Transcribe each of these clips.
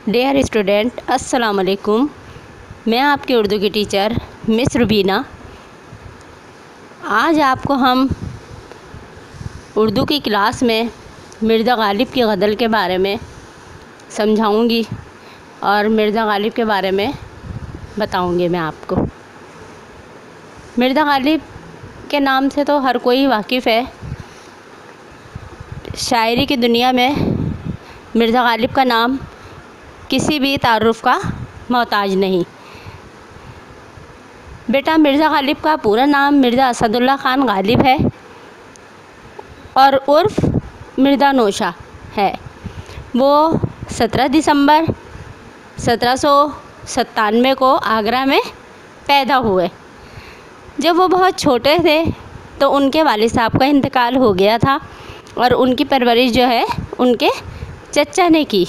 Dear student, अस्सलाम वालेकुम। मैं आपकी उर्दू की टीचर मिस रुबीना। आज आपको हम उर्दू की क्लास में मिर्ज़ा गालिब की गज़ल के बारे में समझाऊंगी और मिर्ज़ा गालिब के बारे में बताऊंगी मैं आपको। मिर्ज़ा गालिब के नाम से तो हर कोई वाकिफ़ है। शायरी की दुनिया में मिर्ज़ा गालिब का नाम किसी भी तारुफ़ का मोहताज नहीं। बेटा, मिर्ज़ा गालिब का पूरा नाम मिर्ज़ा असदुल्ला ख़ान गालिब है और उर्फ़ मिर्ज़ा नौशा है। वो 17 दिसंबर 1797 को आगरा में पैदा हुए। जब वो बहुत छोटे थे तो उनके वालिद साहब का इंतकाल हो गया था और उनकी परवरिश जो है उनके चचा ने की।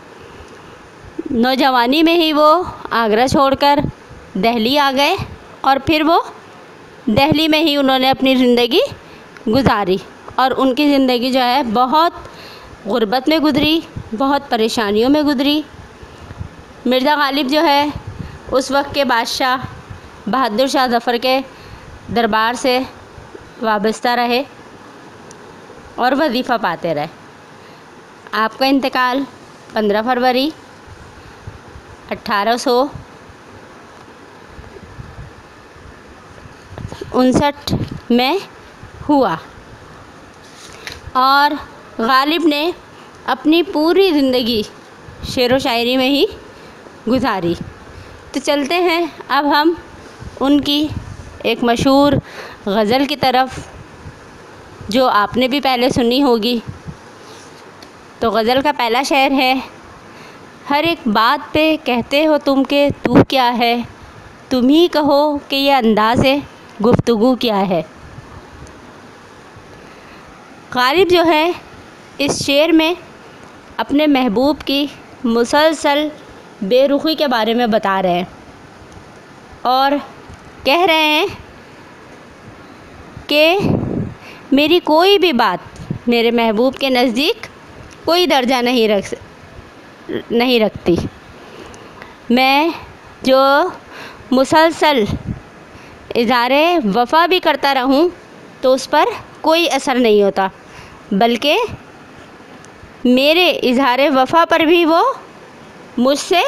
नौजवानी में ही वो आगरा छोड़कर दिल्ली आ गए और फिर वो दिल्ली में ही उन्होंने अपनी ज़िंदगी गुजारी और उनकी ज़िंदगी जो है बहुत ग़ुर्बत में गुज़री, बहुत परेशानियों में गुज़री। मिर्ज़ा गालिब जो है उस वक्त के बादशाह बहादुर शाह ज़फ़र के दरबार से वाबस्ता रहे और वजीफ़ा पाते रहे। आपका इंतकाल 15 फरवरी 1859 में हुआ और गालिब ने अपनी पूरी ज़िंदगी शेर व शायरी में ही गुजारी। तो चलते हैं अब हम उनकी एक मशहूर गज़ल की तरफ, जो आपने भी पहले सुनी होगी। तो गज़ल का पहला शेर है: हर एक बात पे कहते हो तुम के तू क्या है, तुम ही कहो कि ये अंदाज़े गुफ्तगू क्या है। गालिब जो है इस शेर में अपने महबूब की मुसलसल बेरुखी के बारे में बता रहे हैं और कह रहे हैं कि मेरी कोई भी बात मेरे महबूब के नज़दीक कोई दर्जा नहीं रखती। मैं जो मुसलसल इज़हारे वफ़ा भी करता रहूं तो उस पर कोई असर नहीं होता, बल्कि मेरे इज़हारे वफ़ा पर भी वो मुझसे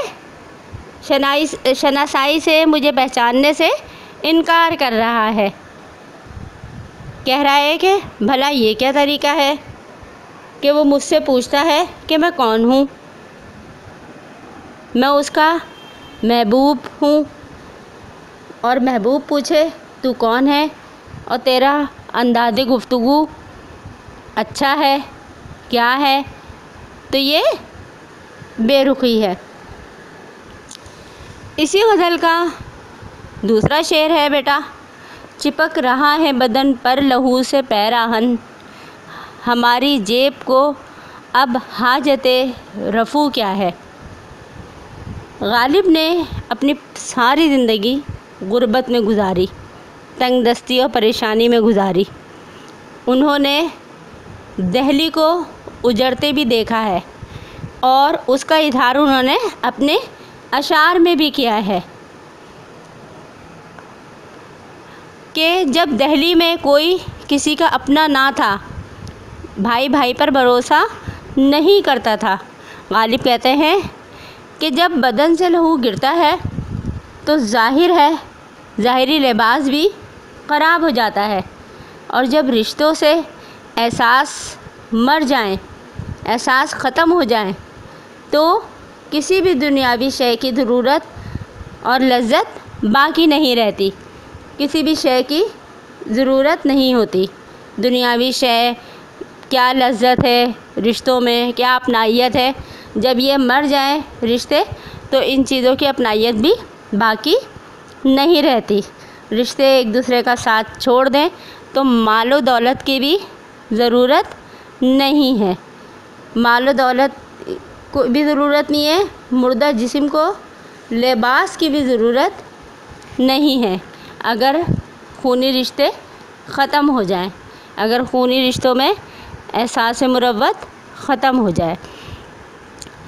शनासाई से, मुझे पहचानने से इनकार कर रहा है। कह रहा है कि भला ये क्या तरीक़ा है कि वो मुझसे पूछता है कि मैं कौन हूँ। मैं उसका महबूब हूँ और महबूब पूछे तू कौन है और तेरा अंदाज़े गुफ्तगू अच्छा है, क्या है, तो ये बेरुखी है। इसी गज़ल का दूसरा शेर है बेटा: चिपक रहा है बदन पर लहू से पैराहन, हमारी जेब को अब हाजते रफ़ू क्या है। गालिब ने अपनी सारी ज़िंदगी ग़ुर्बत में गुजारी, तंगदस्ती और परेशानी में गुजारी। उन्होंने दिल्ली को उजड़ते भी देखा है और उसका इज़हार उन्होंने अपने अशार में भी किया है कि जब दिल्ली में कोई किसी का अपना ना था, भाई भाई पर भरोसा नहीं करता था। गालिब कहते हैं कि जब बदन से लहू गिरता है तो ज़ाहिर है ज़ाहिरी लिबास भी ख़राब हो जाता है, और जब रिश्तों से एहसास मर जाएं, एहसास ख़त्म हो जाएं, तो किसी भी दुनियावी शय की ज़रूरत और लज्जत बाकी नहीं रहती। किसी भी शय की ज़रूरत नहीं होती। दुनियावी शय क्या लज्जत है, रिश्तों में क्या अपनाइयत है, जब ये मर जाएं रिश्ते तो इन चीज़ों की अपनाइयत भी बाकी नहीं रहती। रिश्ते एक दूसरे का साथ छोड़ दें तो मालो दौलत की भी ज़रूरत नहीं है। मालो दौलत को भी ज़रूरत नहीं है, मुर्दा जिस्म को लिबास की भी ज़रूरत नहीं है। अगर खूनी रिश्ते ख़त्म हो जाएं, अगर खूनी रिश्तों में एहसास मुरव्वत ख़त्म हो जाए।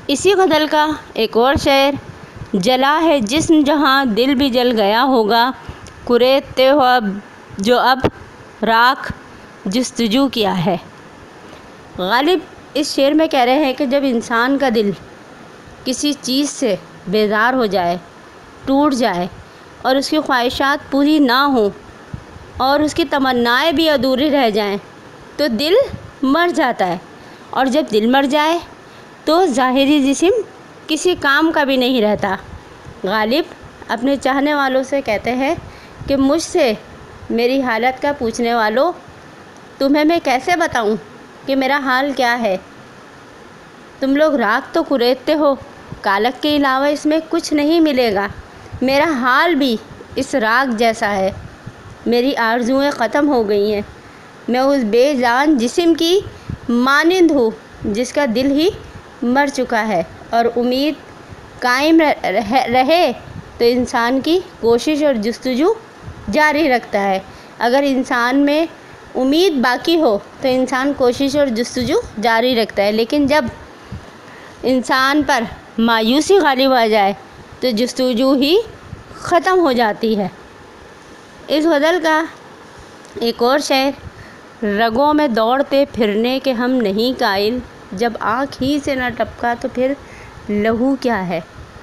इसी गज़ल का एक और शेर, जला है जिस्म जहाँ दिल भी जल गया होगा, कुरेदते हो अब जो अब राख जस्तजू किया है। गालिब इस शेर में कह रहे हैं कि जब इंसान का दिल किसी चीज़ से बेजार हो जाए, टूट जाए और उसकी ख्वाहिशात पूरी ना हो और उसकी तमन्नाएं भी अधूरी रह जाएं, तो दिल मर जाता है। और जब दिल मर जाए तो ज़ाहिरी जिस्म किसी काम का भी नहीं रहता। गालिब अपने चाहने वालों से कहते हैं कि मुझसे मेरी हालत का पूछने वालों, तुम्हें मैं कैसे बताऊं कि मेरा हाल क्या है। तुम लोग राख तो कुरेदते हो, कालक के अलावा इसमें कुछ नहीं मिलेगा। मेरा हाल भी इस राख जैसा है। मेरी आरज़ुएं ख़त्म हो गई हैं। मैं उस बेजान जिस्म की मानिंद हूँ जिसका दिल ही मर चुका है। और उम्मीद कायम रहे तो इंसान की कोशिश और जस्तजू जारी रखता है। अगर इंसान में उम्मीद बाकी हो तो इंसान कोशिश और जस्तजू जारी रखता है, लेकिन जब इंसान पर मायूसी गालिब आ जाए तो जस्तजू ही ख़त्म हो जाती है। इस गज़ल का एक और शेर, रगों में दौड़ते फिरने के हम नहीं कायल, जब आँख ही से न टपका तो फिर लहू क्या है।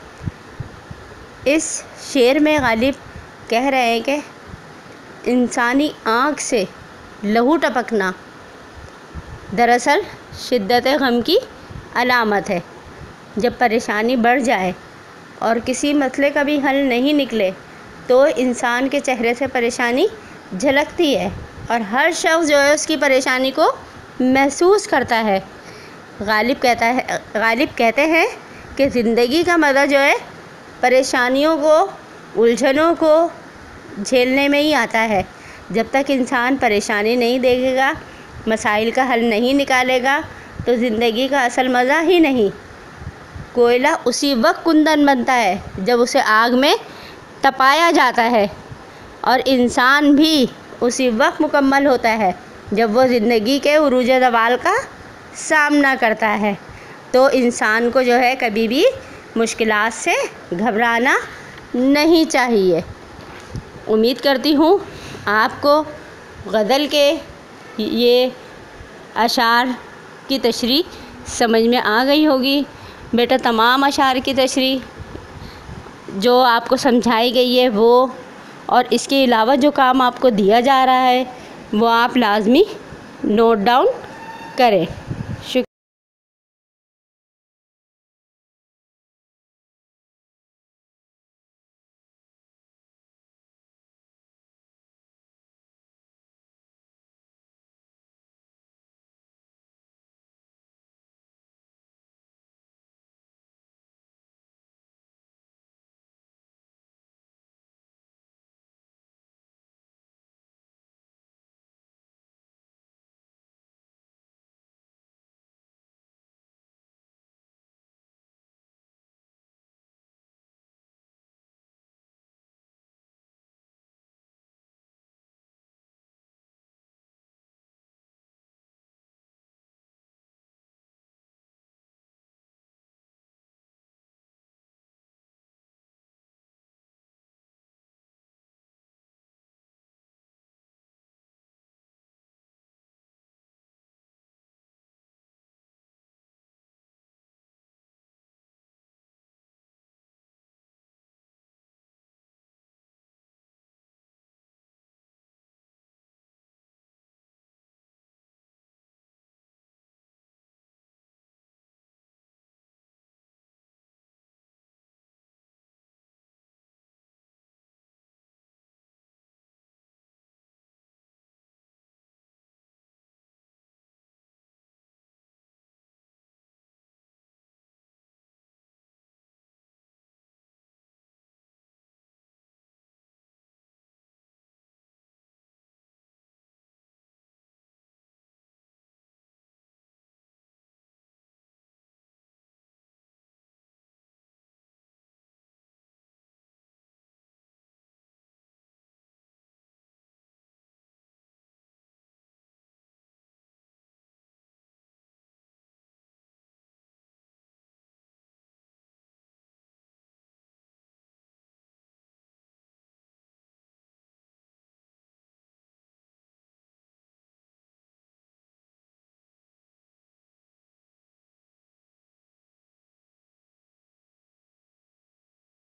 इस शेर में गालिब कह रहे हैं कि इंसानी आँख से लहू टपकना दरअसल शिद्दत गम की अलामत है। जब परेशानी बढ़ जाए और किसी मसले का भी हल नहीं निकले तो इंसान के चेहरे से परेशानी झलकती है और हर शख्स जो है उसकी परेशानी को महसूस करता है। गालिब कहते हैं कि ज़िंदगी का मज़ा जो है परेशानियों को, उलझनों को झेलने में ही आता है। जब तक इंसान परेशानी नहीं देखेगा, मसाइल का हल नहीं निकालेगा, तो ज़िंदगी का असल मज़ा ही नहीं। कोयला उसी वक्त कुंदन बनता है जब उसे आग में तपाया जाता है, और इंसान भी उसी वक्त मुकम्मल होता है जब वो ज़िंदगी के उरूज ज़वाल का सामना करता है। तो इंसान को जो है कभी भी मुश्किलात से घबराना नहीं चाहिए। उम्मीद करती हूँ आपको गज़ल के ये अशार की तशरीह समझ में आ गई होगी। बेटा तमाम अशार की तशरीह जो आपको समझाई गई है वो, और इसके अलावा जो काम आपको दिया जा रहा है वो आप लाज़मी नोट डाउन करें।